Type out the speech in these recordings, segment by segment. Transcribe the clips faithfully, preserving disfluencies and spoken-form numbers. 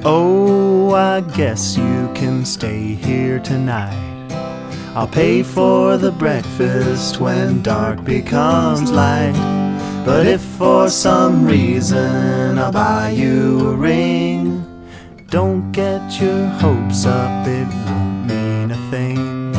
Oh, I guess you can stay here tonight. I'll pay for the breakfast when dark becomes light. But if for some reason I'll buy you a ring, don't get your hopes up, it won't mean a thing.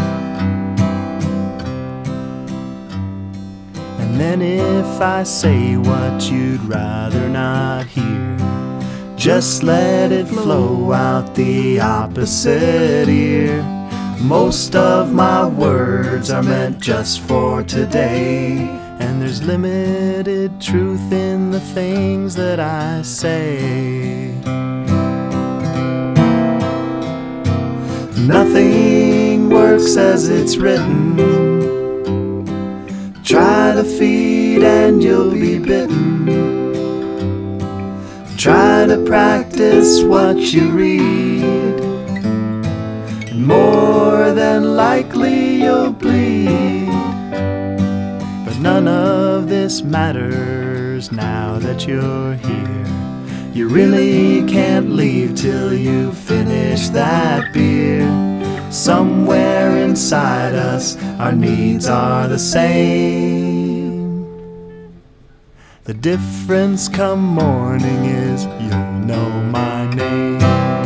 And then if I say what you'd rather not hear, just let it flow out the opposite ear. Most of my words are meant just for today, and there's limited truth in the things that I say. Nothing works as it's written. Try to feed and you'll be bitten. Try to practice what you read, and more than likely you'll bleed. But none of this matters now that you're here. You really can't leave till you finish that beer. Somewhere inside us, our needs are the same. The difference come morning is you'll know my name.